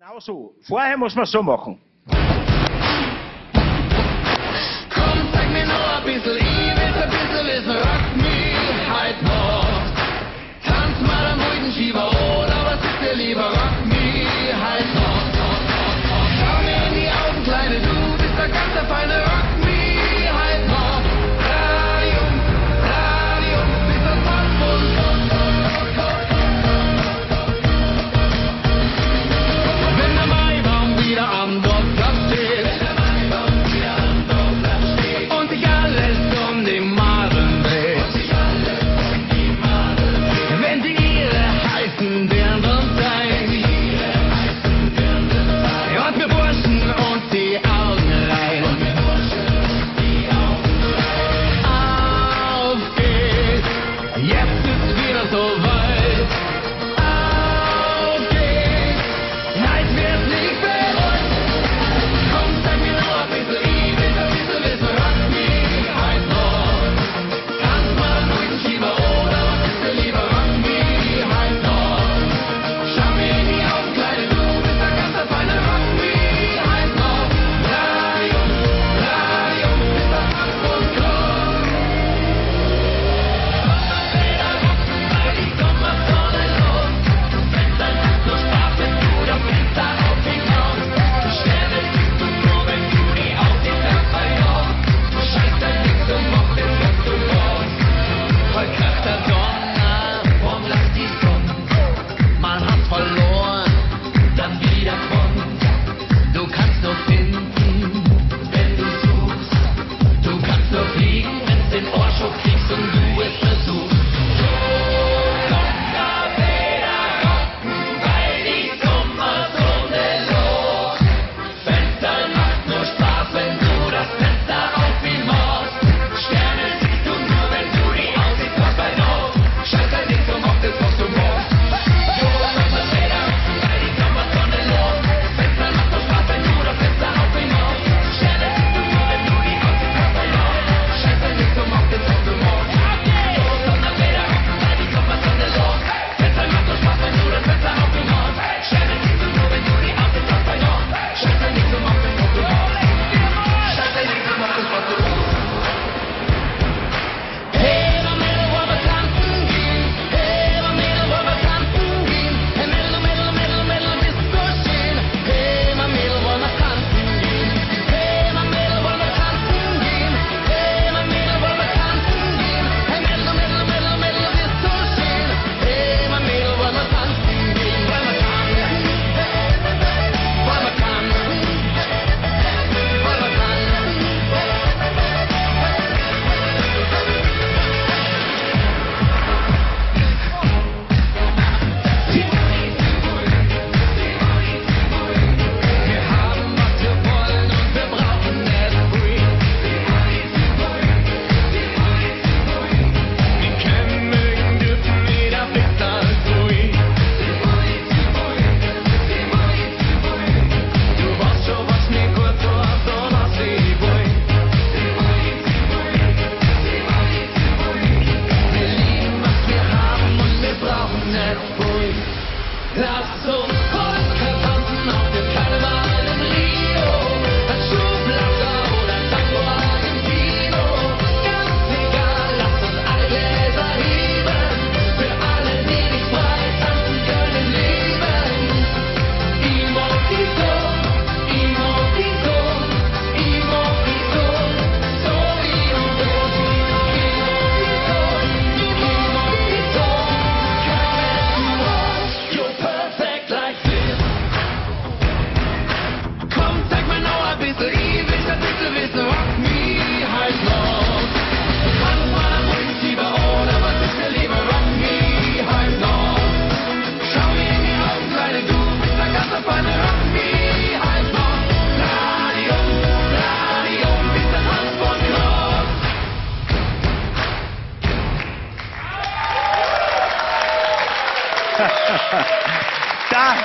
Genau so. Vorher muss man so machen. Komm, zeig mir noch ein bisschen, ich will's ein bisschen wissen, rock mich halt noch. Tanz mal am ruhigen Schieber, oder was ist dir lieber, rock mich halt noch. Schau mir in die Augen, Kleine, du bist der ganz feine, rock mich halt noch. Radium, Radium, bis das Passwort. Wenn der Maibaum wieder am Dorfplatz steht und sich alles um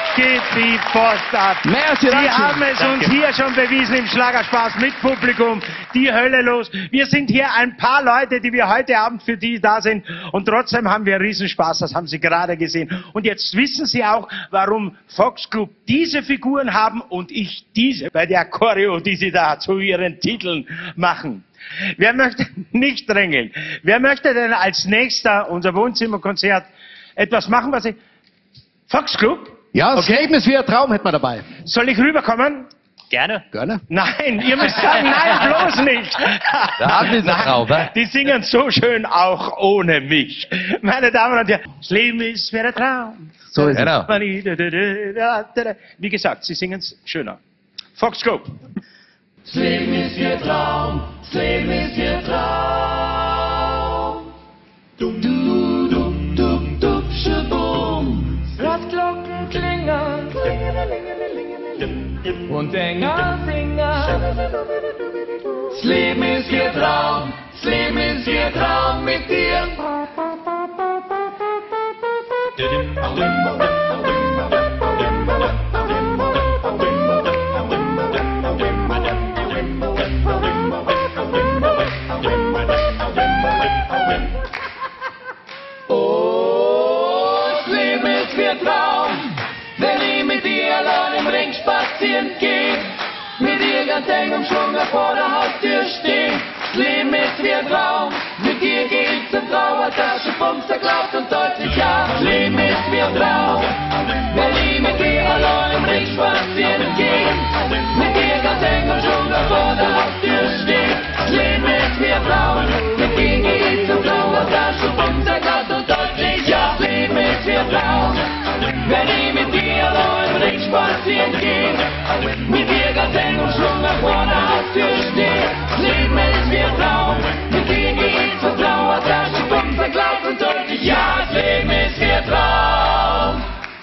geht die Post ab. Merci, Sie danke. haben es uns hier schon bewiesen im Schlagerspaß mit Publikum. Die Hölle los. Wir sind hier ein paar Leute, die wir heute Abend für die da sind. Und trotzdem haben wir Riesenspaß. Das haben Sie gerade gesehen. Und jetzt wissen Sie auch, warum Fox Club diese Figuren haben und ich diese bei der Choreo, die Sie da zu Ihren Titeln machen. Wer möchte nicht drängeln? Wer möchte denn als nächster unser Wohnzimmerkonzert etwas machen, was ich... Fox Club? Ja, das Okay. Leben ist wie ein Traum, hätten wir dabei. Soll ich rüberkommen? Gerne. Gerne. Nein, ihr müsst sagen, nein, bloß nicht. Der Abend ist ein Traum, hä? Die singen so schön auch ohne mich. Meine Damen und Herren, das Leben ist wie ein Traum. So ist es. Genau. Wie gesagt, sie singen es schöner. Fox Club. Das Leben ist wie ein Traum, das Leben ist wie ein Traum. Dum, dum, dum, dum, dum, schubum. Blattglocken klingen und Engel singen. Das Leben ist wie ein Traum, das Leben ist wie ein Traum mit dir. Oh, das Leben ist wie ein Traum, wenn ich mit dir allein im Ring spazieren gehe, mit dir ganz eng umschlungen vor der Haustür steh. Das Leben ist wie ein Traum, mit dir geh ich zum Trauertasche, Bumster glaubt und deutlich ja. Das Leben ist wie ein Traum, wenn ich mit dir allein im Ring spazieren gehe, mit dir ganz eng umschlungen vor der Haustür steh. Das Leben ist wie ein Traum, mit dir geh ich zum Trauertasche, Bumster glaubt und deutlich ja. Das Leben ist wie ein Traum, wenn ich mit dir allein im Ring spazieren gehe, mit dir ganz eng umschlungen vor der Haustür steh. Das Leben ist wie ein Traum, mit dir geh ich zur Trauertasche, Bumser glaubt und deutlich ja. Das Leben ist wie ein Traum.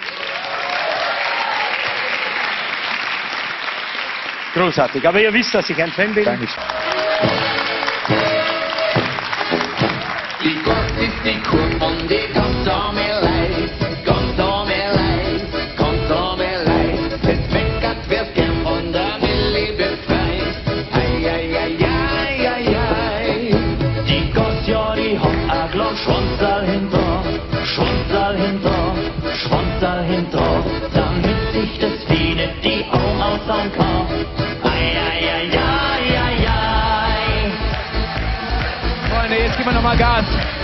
Großartig. Aber ihr wisst, dass ich ein Fan bin. Dankeschön. Die Gott ist die Kur und die ganz arme Leid, ganz arme Leid, ganz arme Leid. Es meckert, wer's gern von der Wille befreit. Ei, ei, ei, ei, ei, ei. Die Gott, ja, die hat ein kleines Schwanzal hinter, Schwanzal hinter, Schwanzal hinter, damit sich das Vieh nicht die Augen aussauen kann. Ei, ei, ei, ei, ei, ei. Freunde, jetzt geben wir nochmal Gas.